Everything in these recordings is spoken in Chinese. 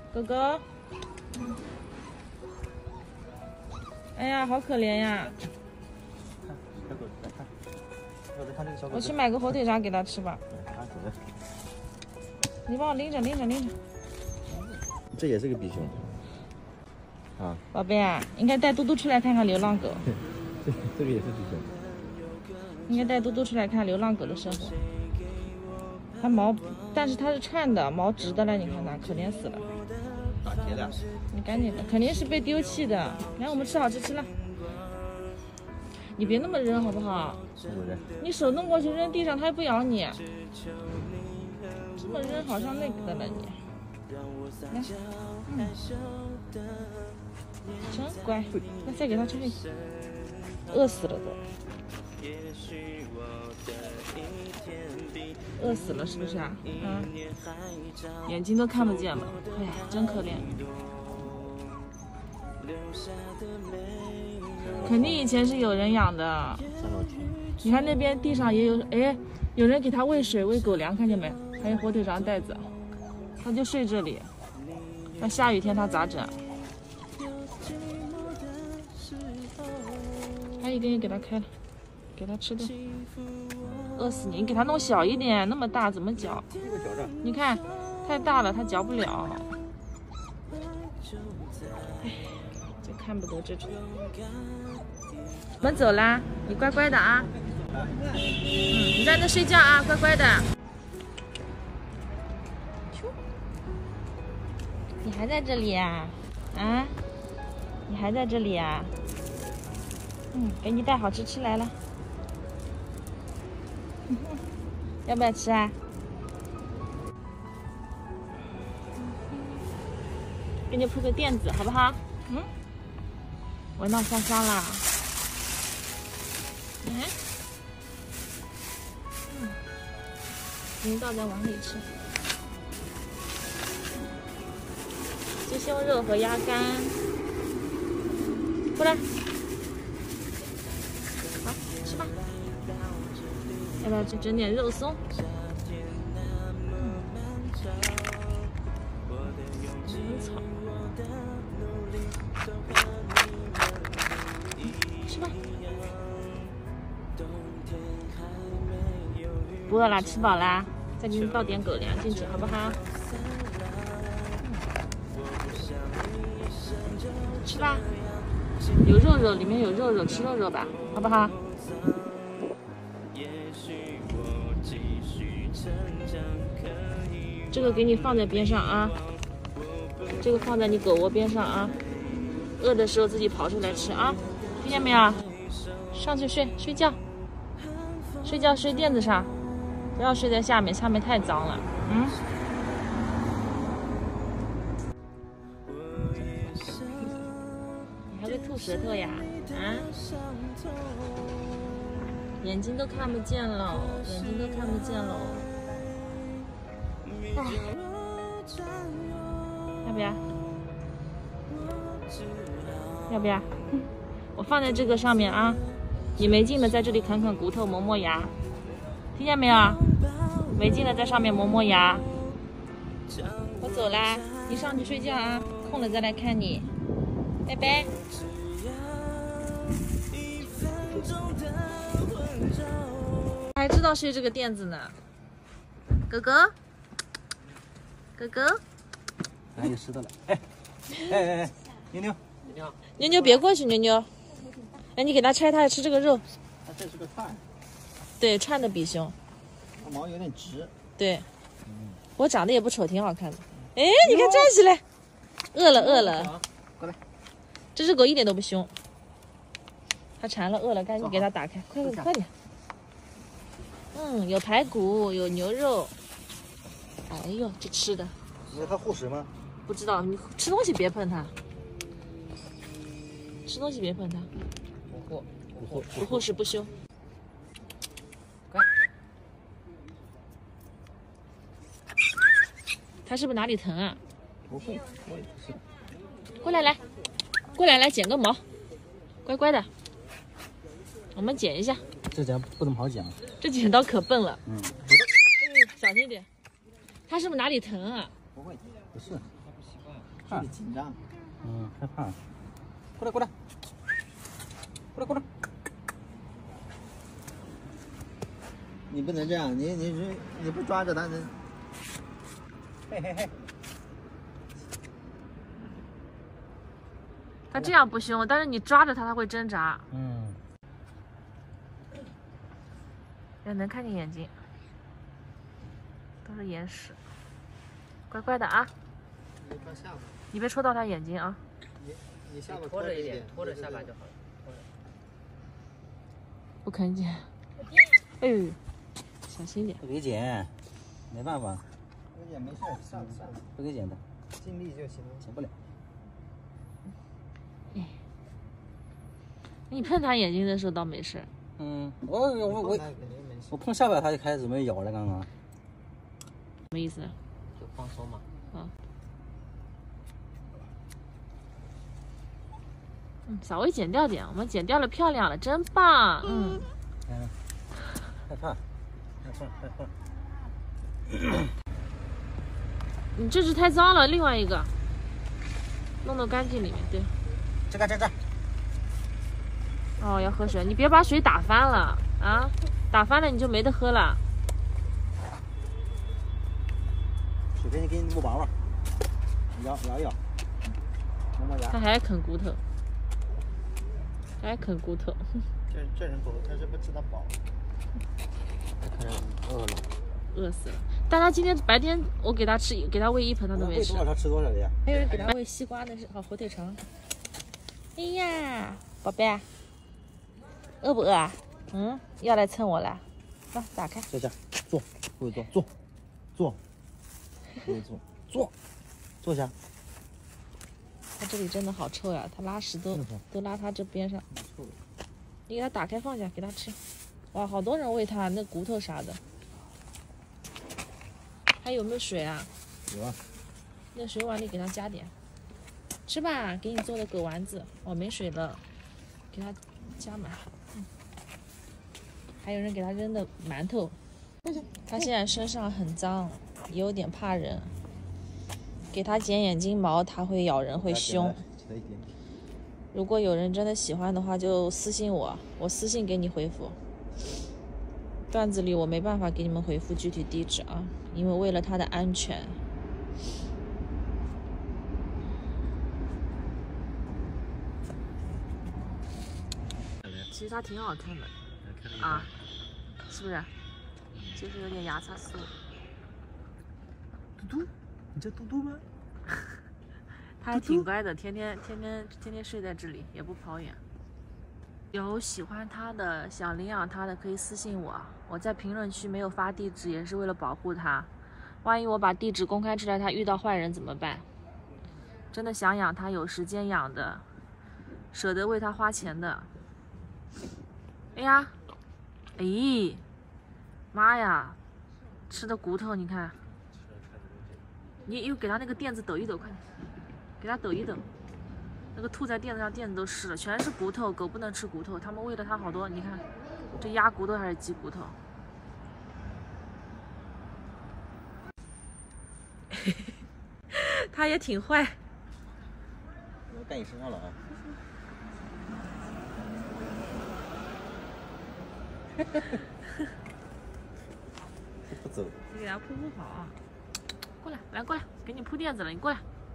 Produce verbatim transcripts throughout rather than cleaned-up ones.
狗狗。哎呀，好可怜呀！ 小狗来看，我再看这个小狗。 我去买个火腿肠给它吃吧。你帮我拎着，拎着，拎着。 这也是个比熊。啊， 宝贝啊，应该带嘟嘟出来看看流浪狗。 这这个也是比熊。 应该带嘟嘟出来看流浪狗的生活。它毛，但是它是串的，毛直的了，你看它，可怜死了。 打结了。 你赶紧的，肯定是被丢弃的。来，我们吃好吃吃了。你别那么扔好不好？你手弄过去扔地上，它又不咬你。这么扔好像那个的了你。来，嗯，真乖。那再给它吃一点。饿死了都。饿死了是不是啊？啊，眼睛都看不见了，哎呀，真可怜。肯定以前是有人养的。你看那边地上也有，哎，有人给它喂水、喂狗粮，看见没？还有火腿肠袋子，它就睡这里。那下雨天它咋整？还有一根也给它开了，给它吃掉。饿死你！你给它弄小一点，那么大怎么嚼？你看，太大了，它嚼不了。哎，就看不得这种。我们走啦，你乖乖的啊。嗯，你在那睡觉啊，乖乖的。你还在这里呀？啊？你还在这里呀？嗯，给你带好吃吃来了。要不要吃啊？给你铺个垫子，好不好？嗯，闻到香香啦。嗯，嗯，给你倒在碗里吃。鸡胸肉和鸭肝，过来，好，吃吧。要不要去整点肉松？嗯，草，吃吧。不饿啦，吃饱啦，再给你倒点狗粮进去，好不好？吃吧，有肉肉，里面有肉肉，吃肉肉吧，好不好？这个给你放在边上啊，这个放在你狗窝边上啊，饿的时候自己跑出来吃啊，听见没有？上去睡睡觉，睡觉睡垫子上，不要睡在下面，下面太脏了。嗯。你还会吐舌头呀？啊？眼睛都看不见了，眼睛都看不见了。啊，要不要？要不要？我放在这个上面啊，你没劲的在这里啃啃骨头，磨磨牙，听见没有？没劲的在上面磨磨牙。我走啦，你上去睡觉啊，空了再来看你，拜拜。还知道睡这个垫子呢，哥哥。哥哥， 哎，有石头了！哎，哎哎哎，妞妞， 妞妞，妞别过去，妞妞。哎，你给它拆，它爱吃这个肉。 它这是个串。 对，串的比熊。 它毛有点直。 对，嗯，我长得也不丑，挺好看的。哎，你看站起来，饿了饿了。 过来。 这只狗一点都不凶。它馋了饿了，赶紧给它打开，快点快点。嗯，有排骨，有牛肉。哎呦，这吃的！ 你它护食吗？ 不知道，你吃东西别碰它。吃东西别碰它。 不护，不护， 不护食不休。它是不是哪里疼啊？ 不会，我也不是。 过来来，过来来剪个毛，乖乖的。我们剪一下。 这剪不怎么好剪。 这剪刀可笨了。 嗯。 嗯，小心一点。它是不是哪里疼啊？ 不会，不是。 不习惯，心里紧张。 嗯，害怕。 过来过来，过来过来。你不能这样，你你是你不抓着它，你嘿嘿嘿。 它这样不凶，但是你抓着它，它会挣扎。 嗯。 要能看见眼睛，都是眼屎。乖乖的啊！ 你放下巴， 你别戳到它眼睛啊！ 你你下巴拖着一点，拖着对对对下巴就好了。拖着。 不肯捡。哎呦，小心点。 不给剪，没办法， 不剪没事，算了算了， 不给剪的， 尽力就行了。 剪不了。 你碰它眼睛的时候倒没事。 嗯，我我我我我碰下巴它就开始准备咬了，刚刚。 什么意思？ 就放松嘛。 啊。嗯，稍微剪掉点，我们剪掉了，漂亮了，真棒。嗯。 嗯。害怕，害怕，害怕。 你这只太脏了，另外一个弄到干净里面，对。 这个这个。 哦，要喝水，你别把水打翻了啊！打翻了你就没得喝了。 水给你给你摸把玩，咬咬咬，磨磨牙。 它还啃骨头，还啃骨头。 这这人狗，它是不吃得饱， 它可能饿了， 饿死了。但它今天白天我给它吃，给它喂一盆，它都没吃。 喂多少它吃多少的呀？ 还有人给它喂西瓜，那是好火腿肠。哎呀，宝贝啊！饿不饿啊？嗯，要来蹭我了。来，打开。 坐下，坐，跪坐，坐，坐，跪坐，坐，坐下。 它这里真的好臭呀！它拉屎都都拉它这边上。你给它打开放下，给它吃。哇，好多人喂它那骨头啥的。还有没有水啊？ 有啊。 那水碗里给它加点。吃吧，给你做的狗丸子。哦，没水了，给它加满。嗯。还有人给它扔的馒头。它现在身上很脏，也有点怕人。给它剪眼睛毛，它会咬人，会凶。如果有人真的喜欢的话，就私信我，我私信给你回复。段子里我没办法给你们回复具体地址啊，因为为了它的安全。其实它挺好看的啊，是不是？就是有点牙擦酥。 嘟嘟，你叫嘟嘟吗？ 它还挺乖的，天天天天天天睡在这里，也不跑远。有喜欢它的、想领养它的，可以私信我。我在评论区没有发地址，也是为了保护它。万一我把地址公开出来，它遇到坏人怎么办？真的想养它，有时间养的，舍得为它花钱的。哎呀，哎，妈呀，吃的骨头，你看。你又给它那个垫子抖一抖，快点，给它抖一抖。那个吐在垫子上，垫子都湿了，全是骨头。狗不能吃骨头，他们喂了它好多。你看，这鸭骨头还是鸡骨头？它也挺坏。 我盖你身上了啊！不走。 你给它铺铺跑啊！过来，来过来，给你铺垫子了，你过来。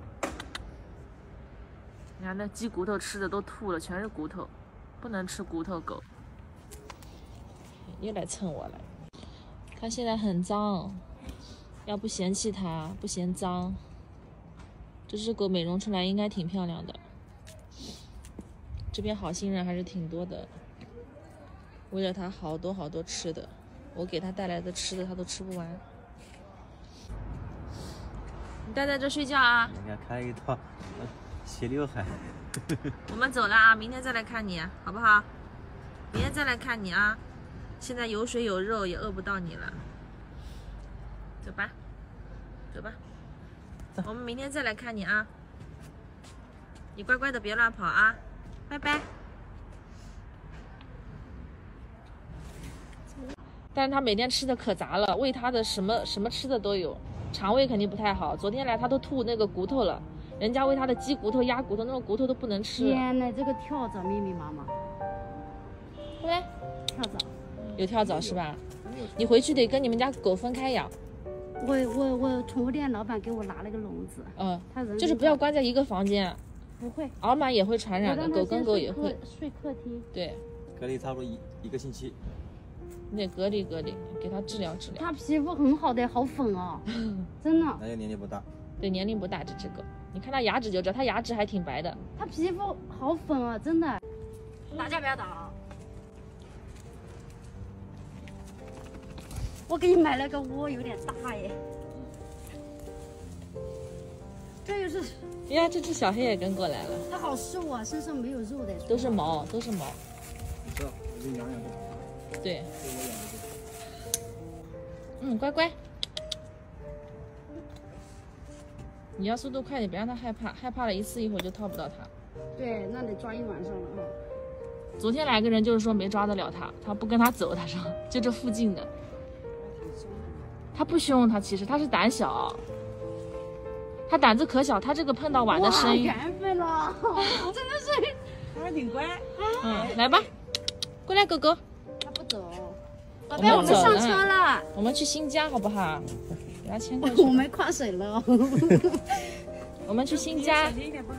你看那鸡骨头吃的都吐了，全是骨头，不能吃骨头狗。又来蹭我了。它现在很脏，要不嫌弃它，不嫌脏。这只狗美容出来应该挺漂亮的。这边好心人还是挺多的，为了它好多好多吃的，我给它带来的吃的它都吃不完。你待在这睡觉啊？ 你看开了一套斜刘海。 我们走了啊，明天再来看你，好不好？明天再来看你啊。现在有水有肉，也饿不到你了。走吧，走吧。我们明天再来看你啊。你乖乖的，别乱跑啊。拜拜。但是他每天吃的可杂了，喂他的什么什么吃的都有。 肠胃肯定不太好。昨天来他都吐那个骨头了，人家喂他的鸡骨头、鸭骨头那种骨头都不能吃。 天呐，这个跳蚤密密麻麻。 过来， 跳蚤。 有跳蚤是吧？你回去得跟你们家狗分开养。 我我我宠物店老板给我拿了个笼子。 嗯， 他人就是不要关在一个房间。 不会。 痷螨也会传染的，狗跟狗也会。 睡客厅。 对。 隔离差不多一一个星期。 你得隔离隔离，给它治疗治疗。 它皮肤很好的，好粉哦，真的。 那就年龄不大。 对，年龄不大，这只狗，你看它牙齿就知道，它牙齿还挺白的。 它皮肤好粉啊，真的。打架不要打啊！我给你买了个窝，有点大耶。这又是。 呀，这只小黑也跟过来了。 它好瘦啊，身上没有肉的。 都是毛，都是毛。 你知道，我就养养这个。 对，嗯，乖乖，你要速度快点，别让它害怕，害怕了一次一会儿就套不到它。 对，那得抓一晚上了哈。 昨天来个人就是说没抓得了它，他不跟他走，他说就这附近的。他不凶，他其实他是胆小，他胆子可小，他这个碰到碗的声音。 缘分了，真的是， 还挺乖。 嗯，来吧，过来，狗狗。 走，宝贝， 贝，我们上车了。 我们去新家好不好？给他牵过去。我们跨水了。 我们去新家。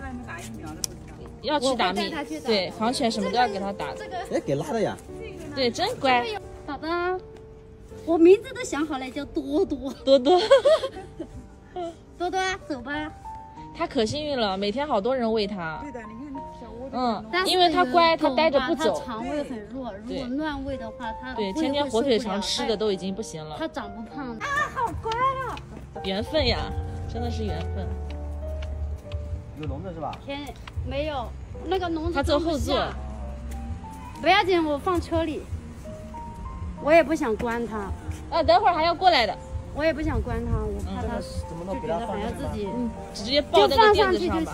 要去打疫苗，对，狂犬什么都要给他打。 这个哎，给拉的呀。 对，真乖。 宝宝，我名字都想好了，叫多多。 多多。 多多，走吧。 他可幸运了，每天好多人喂他。 对的，你看小窝。 嗯，因为他乖，他待着不走。 它肠胃很弱，如果乱喂的话，它对天天火腿肠吃的都已经不行了。 它长不胖啊，好乖啊！ 缘分呀，真的是缘分。 有笼子是吧？ 天，没有那个笼子。 他坐后座。 不要紧，我放车里。我也不想关它。 啊，等会儿还要过来的。 我也不想关它，我怕它怎么就觉得还要自己， 嗯，直接抱那个垫子上吧。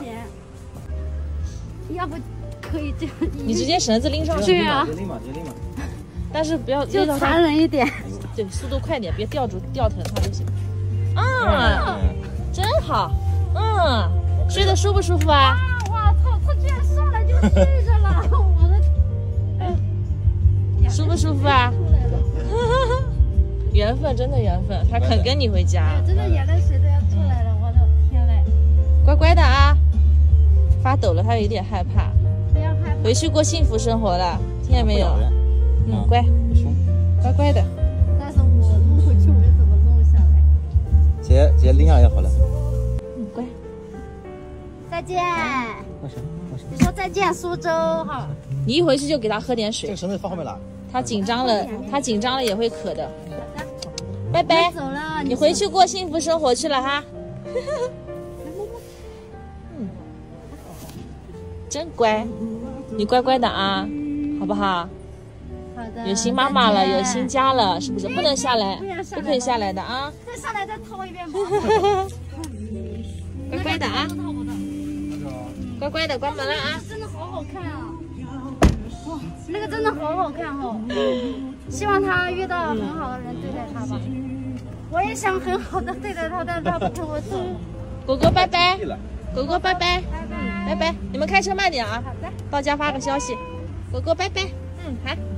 要不可以这样？ 你直接绳子拎上去。 对啊。 直接拎嘛，直接拎嘛。 但是不要就残忍一点。 对，速度快点，别吊住吊疼它就行。啊，真好。嗯，睡得舒不舒服啊？ 啊！我操，它居然上来就睡着了，我的。 舒不舒服啊？缘分，真的缘分，他肯跟你回家。 真的眼泪水都要出来了，我的天嘞！ 乖乖的啊，发抖了，他有点害怕。 不要害怕。 回去过幸福生活了，听见没有？嗯，乖，乖乖的。 但是我弄回去，我又怎么弄下来？ 姐姐拎下来就好了。 嗯，乖。 再见。你说再见，苏州哈。 你一回去就给他喝点水。 这个绳子放后面了。 他紧张了，他紧张了也会渴的。拜拜， 走了， 你回去过幸福生活去了哈。嗯，真乖，你乖乖的啊，好不好？ 好的。 有新妈妈了，有新家了，是不是？不能下来，不可以下来的啊。 再上来再掏一遍毛。 乖乖的啊，乖乖的，关门了啊。 真的好好看啊。那个真的好好看哦，希望他遇到很好的人对待他吧。我也想很好的对待他，但他不跟我走。 狗狗拜拜，狗狗拜拜， 拜拜， 拜拜。你们开车慢点啊。 好的。 到家发个消息。狗狗拜拜。嗯，好。